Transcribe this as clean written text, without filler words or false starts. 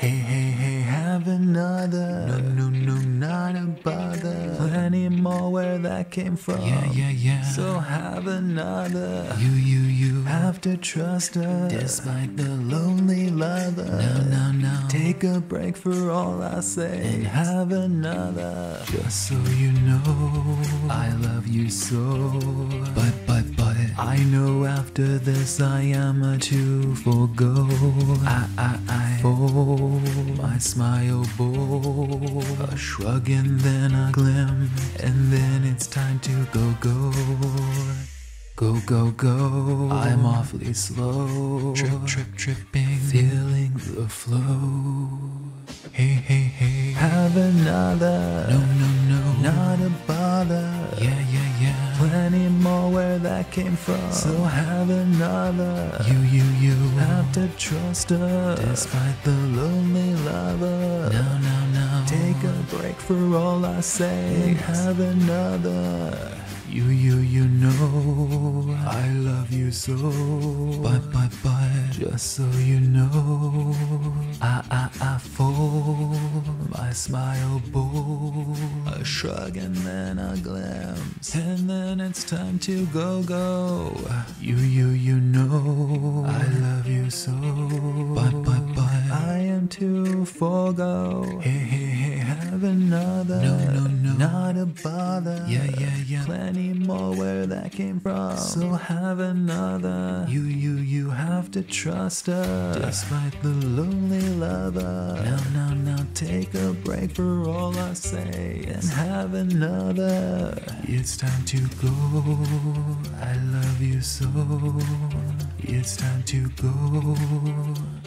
Hey, have another. No, not a bother. Plenty more where that came from. Yeah. So have another. You have to trust her, despite the lonely lover. No. Take a break for all I say, and have another. Just so you know, I love you so. But I know after this I am to forgo. I fold my smile bow, a shrug and then a glim, and then it's time to go. Go. I'm awfully slow. Tripping, feeling the flow. Hey, have another. No, not a bother. Yeah. Plenty more where that came from. So have another. You have to trust her, despite the lonely lover. No. Take a break for all I say, and have another. You know I love you so. But just so you know, I fold my smile bow, a shrug and then a glimpse, and then it's time to go. You know I love you so. But I am to forgo. Hey, have another. No, not a bother. Yeah. Plenty more where that came from. So have another. You have to trust her, despite the lonely lover. Now take a break for all I say, and have another. It's time to go. I love you so. It's time to go.